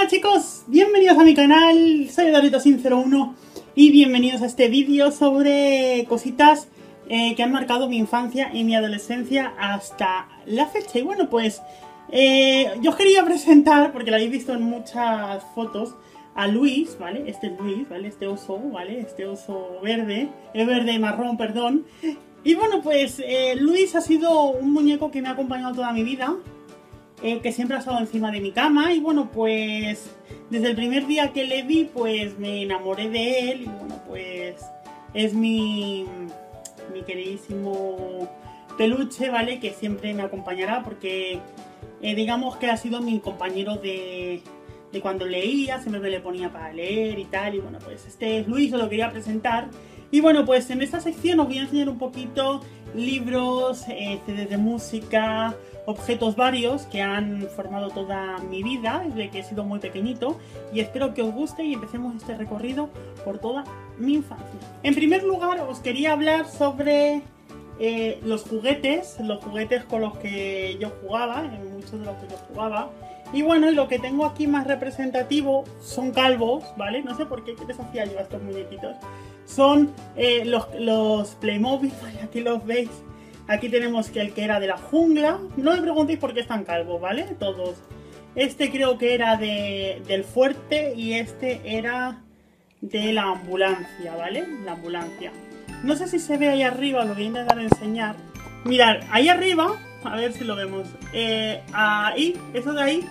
Hola chicos, bienvenidos a mi canal, soy Dorito101 y bienvenidos a este vídeo sobre cositas que han marcado mi infancia y mi adolescencia hasta la fecha. Y bueno, pues yo os quería presentar, porque lo habéis visto en muchas fotos, a Luis, ¿vale? Este es Luis, ¿vale? Este oso, ¿vale? Este oso verde, verde y marrón, perdón. Y bueno, pues Luis ha sido un muñeco que me ha acompañado toda mi vida. Que siempre ha estado encima de mi cama y bueno, pues desde el primer día que le vi pues me enamoré de él y bueno, pues es mi queridísimo peluche, ¿vale? Que siempre me acompañará porque digamos que ha sido mi compañero de cuando leía, siempre me le ponía para leer y tal. Y bueno, pues este es Luis, os lo quería presentar. Y bueno, pues en esta sección os voy a enseñar un poquito libros, CDs de música, objetos varios que han formado toda mi vida desde que he sido muy pequeñito, y espero que os guste y empecemos este recorrido por toda mi infancia. En primer lugar os quería hablar sobre los juguetes con los que yo jugaba, en muchos de los que yo jugaba. Y bueno, y lo que tengo aquí más representativo son calvos, ¿vale? No sé por qué les hacía yo a estos muñequitos. Son los Playmobil, ¿vale? Aquí los veis. Aquí tenemos que el que era de la jungla. No me preguntéis por qué están calvos, ¿vale? Todos. Este creo que era del fuerte y este era de la ambulancia, ¿vale? La ambulancia. No sé si se ve ahí arriba, lo voy a intentar enseñar. Mirad, ahí arriba, a ver si lo vemos. Ahí, eso de ahí,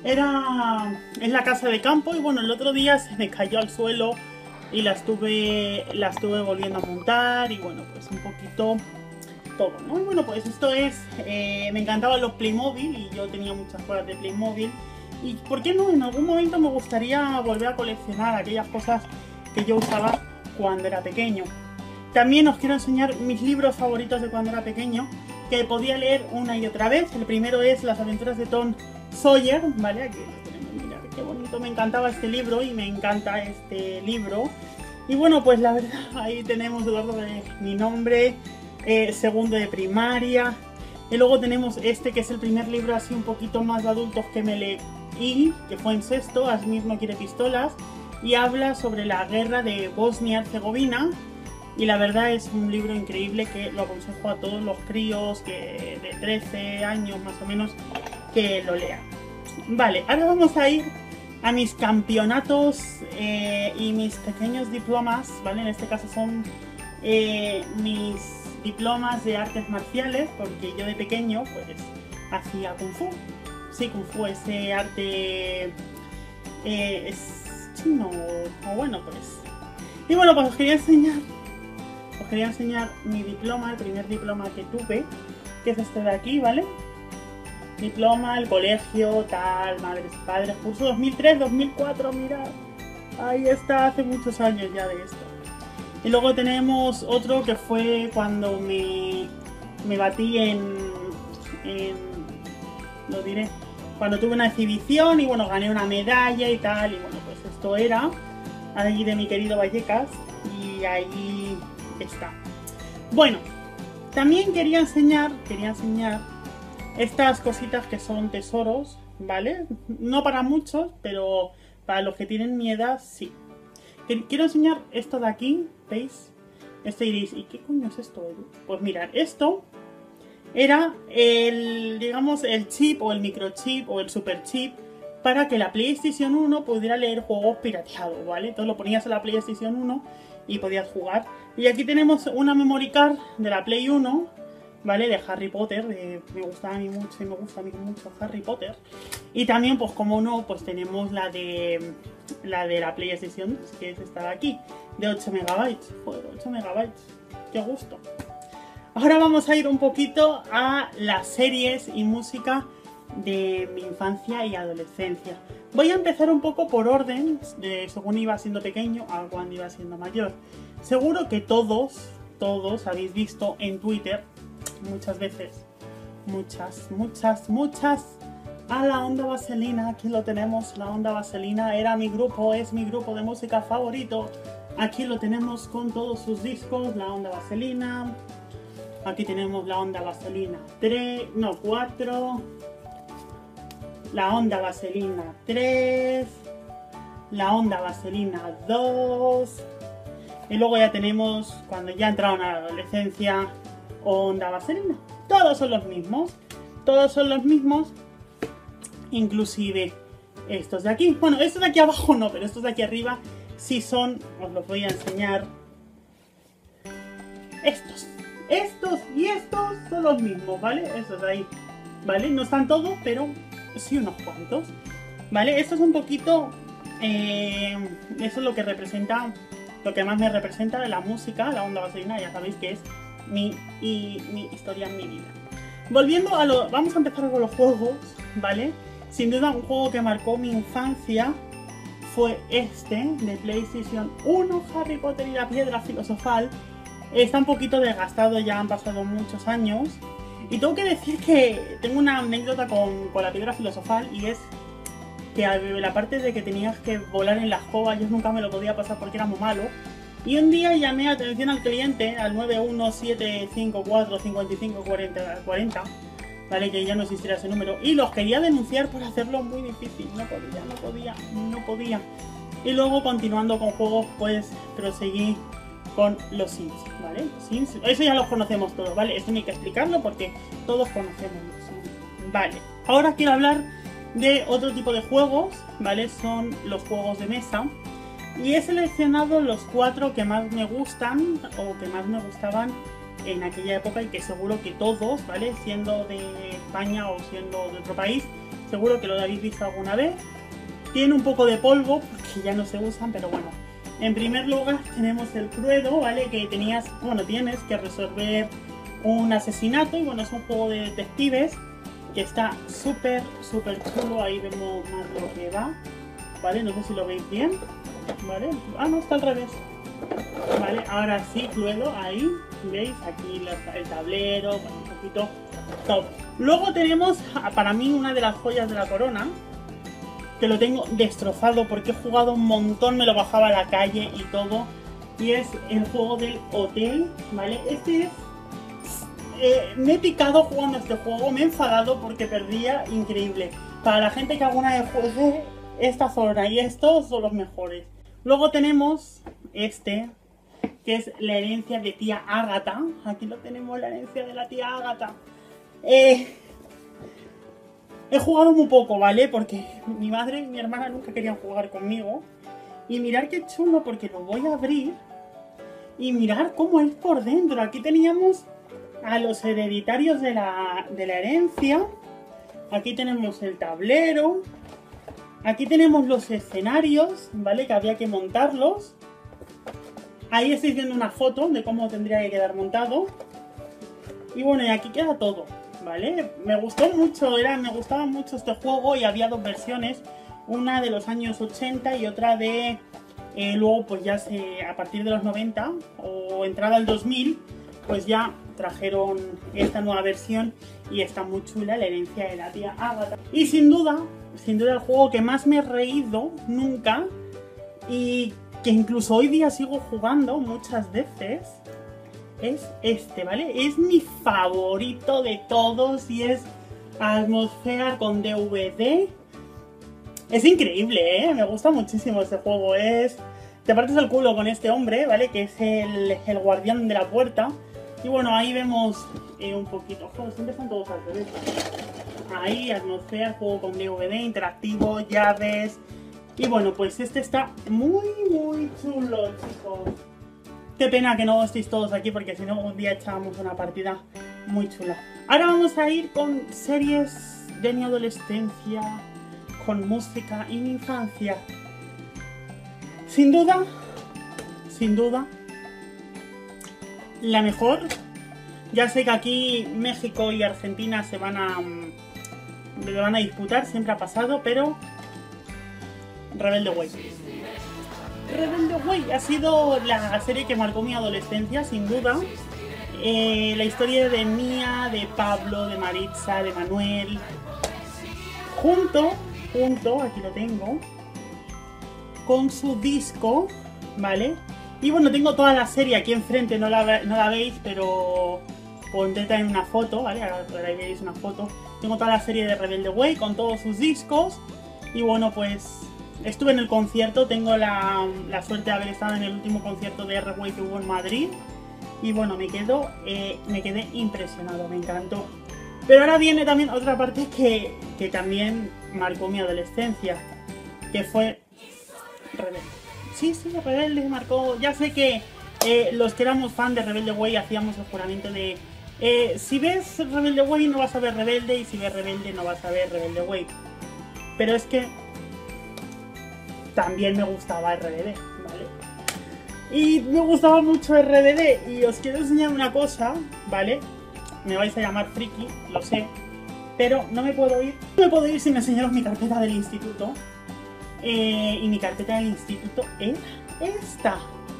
es la casa de campo. Y bueno, el otro día se me cayó al suelo y la estuve volviendo a montar. Y bueno, pues un poquito todo, ¿no? Y bueno, pues esto es, me encantaban los Playmobil y yo tenía muchas cosas de Playmobil. Y por qué no, en algún momento me gustaría volver a coleccionar aquellas cosas que yo usaba cuando era pequeño. También os quiero enseñar mis libros favoritos de cuando era pequeño, que podía leer una y otra vez. El primero es Las aventuras de Tom Sawyer, ¿vale? Aquí lo tenemos, mirad qué bonito, me encantaba este libro y me encanta este libro. Y bueno, pues la verdad, ahí tenemos Eduardo de mi nombre, segundo de primaria. Y luego tenemos este que es el primer libro así un poquito más de adultos que me leí, que fue en sexto, Asmir no quiere pistolas, y habla sobre la guerra de Bosnia-Herzegovina. Y la verdad es un libro increíble que lo aconsejo a todos los críos que de 13 años más o menos que lo lean. Vale, ahora vamos a ir a mis campeonatos y mis pequeños diplomas, ¿vale? En este caso son mis diplomas de artes marciales, porque yo de pequeño pues hacía Kung Fu. Sí, Kung Fu, ese arte es chino, o bueno, pues. Y bueno, pues os quería enseñar mi diploma, el primer diploma que tuve, que es este de aquí, ¿vale? Diploma, el colegio, tal, madres y padres, curso 2003-2004, mirad. Ahí está, hace muchos años ya de esto. Y luego tenemos otro que fue cuando me batí lo diré, cuando tuve una exhibición y bueno, gané una medalla y tal. Y bueno, pues esto era allí de mi querido Vallecas y ahí está. Bueno, también quería enseñar estas cositas que son tesoros, ¿vale? No para muchos, pero para los que tienen mi edad, sí. Quiero enseñar esto de aquí, ¿veis? Esto diréis, ¿y qué coño es esto, Edu? Pues mirad, esto era digamos, el chip o el microchip o el superchip para que la PlayStation 1 pudiera leer juegos pirateados, ¿vale? Entonces lo ponías en la PlayStation 1 y podías jugar. Y aquí tenemos una memory card de la Play 1, ¿vale? De Harry Potter, me gustaba a mí mucho y me gusta a mí mucho Harry Potter. Y también, pues como no, pues tenemos la de la PlayStation, que es esta de aquí, de 8 MB. Joder, 8 MB, qué gusto. Ahora vamos a ir un poquito a las series y música de mi infancia y adolescencia. Voy a empezar un poco por orden, según iba siendo pequeño a cuando iba siendo mayor. Seguro que todos habéis visto en Twitter muchas veces, muchas, a la Onda Vaselina. Aquí lo tenemos, la Onda Vaselina era mi grupo, es mi grupo de música favorito. Aquí lo tenemos con todos sus discos, la Onda Vaselina. Aquí tenemos la Onda Vaselina 4, la Onda Vaselina 3, la Onda Vaselina 2, y luego ya tenemos, cuando ya entraron a la adolescencia, Onda Vaselina. Todos son los mismos, inclusive estos de aquí. Bueno, estos de aquí abajo no, pero estos de aquí arriba sí son, os los voy a enseñar. Estos y estos son los mismos, ¿vale? Estos de ahí, ¿vale? No están todos, pero sí unos cuantos, ¿vale? Esto es un poquito, eso es lo que representa, lo que más me representa de la música, la Onda Vaselina, ya sabéis que es mi historia, mi vida. Volviendo a lo, vamos a empezar con los juegos, ¿vale? Sin duda un juego que marcó mi infancia fue este, de PlayStation 1, Harry Potter y la Piedra Filosofal. Está un poquito desgastado, ya han pasado muchos años. Y tengo que decir que tengo una anécdota con la Piedra Filosofal, y es que la parte de que tenías que volar en la escoba, yo nunca me lo podía pasar porque era muy malo. Y un día llamé atención al cliente, al 917545540, ¿vale? Que ya no existiera ese número, y los quería denunciar por hacerlo muy difícil. No podía. Y luego, continuando con juegos, pues proseguí con los Sims, ¿vale? Sims, eso ya los conocemos todos, ¿vale? Esto no hay que explicarlo porque todos conocemos los Sims, ¿vale? Ahora quiero hablar de otro tipo de juegos, ¿vale? Son los juegos de mesa. Y he seleccionado los 4 que más me gustan o que más me gustaban en aquella época, y que seguro que todos, ¿vale? Siendo de España o siendo de otro país, seguro que lo habéis visto alguna vez. Tiene un poco de polvo porque ya no se usan, pero bueno. En primer lugar tenemos el Cluedo, ¿vale? Que tienes que resolver un asesinato, y bueno, es un juego de detectives que está súper chulo. Ahí vemos más lo que va, ¿vale? No sé si lo veis bien, ¿vale? Ah, no, está al revés. Vale, ahora sí, Cluedo, ahí, ¿veis? Aquí el tablero, bueno, un poquito top. Luego tenemos, para mí, una de las joyas de la corona, que lo tengo destrozado porque he jugado un montón, me lo bajaba a la calle y todo, y es el juego del hotel, ¿vale? Este es... me he picado jugando este juego, me he enfadado porque perdía, increíble. Para la gente que alguna vez juegue esta zona y estos son los mejores. Luego tenemos este, que es la herencia de tía Ágata. Aquí lo tenemos, la herencia de la tía Ágata. He jugado muy poco, ¿vale? Porque mi madre y mi hermana nunca querían jugar conmigo. Y mirad qué chulo, porque lo voy a abrir. Y mirad cómo es por dentro. Aquí teníamos a los hereditarios de la herencia. Aquí tenemos el tablero. Aquí tenemos los escenarios, ¿vale? Que había que montarlos. Ahí estáis viendo una foto de cómo tendría que quedar montado. Y bueno, y aquí queda todo, ¿vale? Me gustó mucho, me gustaba mucho este juego, y había 2 versiones. Una de los años 80 y otra de... luego pues ya a partir de los 90 o entrada al 2000, pues ya trajeron esta nueva versión, y está muy chula, la herencia de la tía Ágata. Y sin duda el juego que más me he reído nunca, y que incluso hoy día sigo jugando muchas veces, es este, ¿vale? Es mi favorito de todos, y es Atmosphere con DVD. Es increíble, ¿eh? Me gusta muchísimo este juego. Te partes el culo con este hombre, ¿vale? Que es el guardián de la puerta. Y bueno, ahí vemos un poquito. Joder, siempre están todos al revés. Ahí, Atmosphere, juego con DVD, interactivo, llaves. Y bueno, pues este está muy chulo, chicos. Qué pena que no estéis todos aquí, porque si no, un día echábamos una partida muy chula. Ahora vamos a ir con series de mi adolescencia, con música y mi infancia. Sin duda, la mejor. Ya sé que aquí México y Argentina se van a disputar, siempre ha pasado, pero Rebelde Way. Rebelde Way ha sido la serie que marcó mi adolescencia, sin duda. La historia de Mía, de Pablo, de Maritza, de Manuel, junto, aquí lo tengo, con su disco, ¿vale? Y bueno, tengo toda la serie aquí enfrente, no la veis, pero pondré también una foto, ¿vale? Ahora veréis una foto. Tengo toda la serie de Rebelde Way con todos sus discos. Y bueno, pues estuve en el concierto. Tengo la suerte de haber estado en el último concierto de R-Way que hubo en Madrid. Y bueno, me quedé impresionado, me encantó. Pero ahora viene también otra parte que también marcó mi adolescencia, que fue Rebelde. Sí, Rebelde marcó. Ya sé que los que éramos fan de Rebelde Way hacíamos el juramento de si ves Rebelde Way no vas a ver Rebelde, y si ves Rebelde no vas a ver Rebelde Way. Pero es que también me gustaba RBD, ¿vale? Y me gustaba mucho RBD, y os quiero enseñar una cosa, ¿vale? Me vais a llamar friki, lo sé, pero no me puedo ir. No me puedo ir sin enseñaros mi carpeta del instituto. Y mi carpeta del instituto es esta.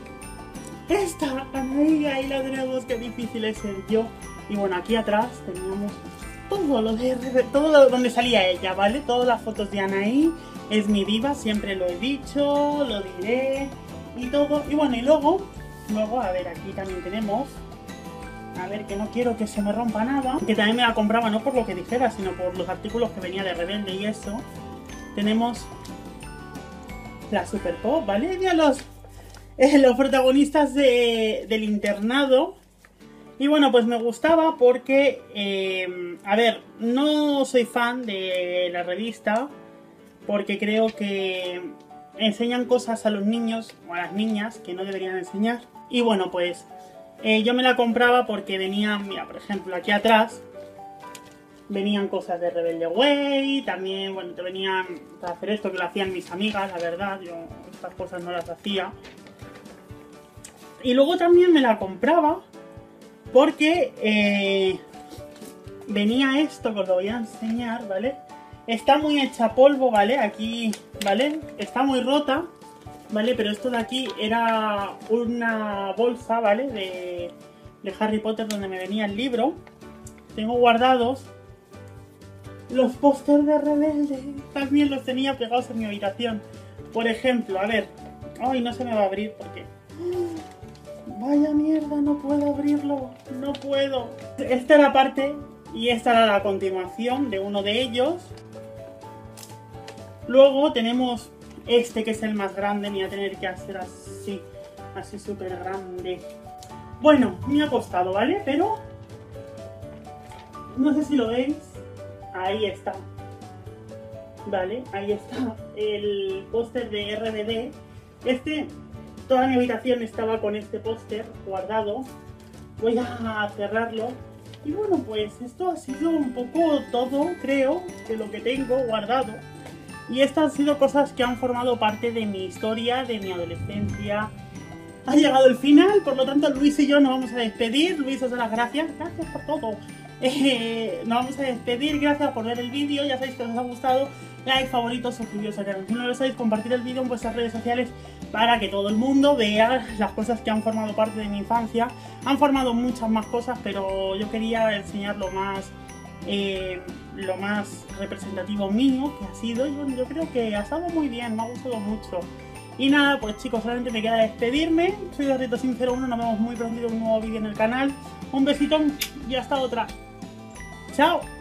Ahí la tenemos, qué difícil es ser yo. Y bueno, aquí atrás teníamos todo lo de RBD, todo donde salía ella, ¿vale? Todas las fotos de Anaí. Es mi diva, siempre lo he dicho, lo diré y todo. Y bueno, y luego, a ver, aquí también tenemos, a ver, que no quiero que se me rompa nada, que también me la compraba no por lo que dijera, sino por los artículos que venía de Rebelde y eso. Tenemos la Super Pop, ¿vale? Ya los protagonistas del internado. Y bueno, pues me gustaba porque, a ver, no soy fan de la revista, porque creo que enseñan cosas a los niños o a las niñas que no deberían enseñar. Y bueno, pues yo me la compraba porque venían, mira, por ejemplo, aquí atrás venían cosas de Rebelde Way, también, bueno, te venían para hacer esto que lo hacían mis amigas, la verdad, yo estas cosas no las hacía. Y luego también me la compraba porque venía esto, que os lo voy a enseñar, ¿vale? Está muy hecha polvo, ¿vale? Aquí, ¿vale? Está muy rota, ¿vale? Pero esto de aquí era una bolsa, ¿vale? De Harry Potter donde me venía el libro. Tengo guardados los pósters de Rebelde. También los tenía pegados en mi habitación. Por ejemplo, a ver. Ay, no se me va a abrir porque... Vaya mierda, no puedo abrirlo. No puedo. Esta era la parte y esta era la continuación de uno de ellos. Luego tenemos este que es el más grande. Me voy a tener que hacer así súper grande. Bueno, me ha costado, ¿vale? Pero no sé si lo veis. Ahí está. Vale, ahí está el póster de RBD. Toda mi habitación estaba con este póster guardado. Voy a cerrarlo. Y bueno, pues esto ha sido un poco todo, creo, de lo que tengo guardado. Y estas han sido cosas que han formado parte de mi historia, de mi adolescencia. Ha llegado el final, por lo tanto Luis y yo nos vamos a despedir. Luis, os doy las gracias. Gracias por todo. Nos vamos a despedir. Gracias por ver el vídeo. Ya sabéis que os ha gustado. Like, favorito, suscribiros al canal. Si no lo sabéis, compartir el vídeo en vuestras redes sociales para que todo el mundo vea las cosas que han formado parte de mi infancia. Han formado muchas más cosas, pero yo quería enseñar lo más representativo mío que ha sido. Y bueno, yo creo que ha estado muy bien, me ha gustado mucho. Y nada, pues chicos, solamente me queda despedirme. Soy Garrito501, nos vemos muy pronto en un nuevo vídeo en el canal. Un besito y hasta otra. ¡Chao!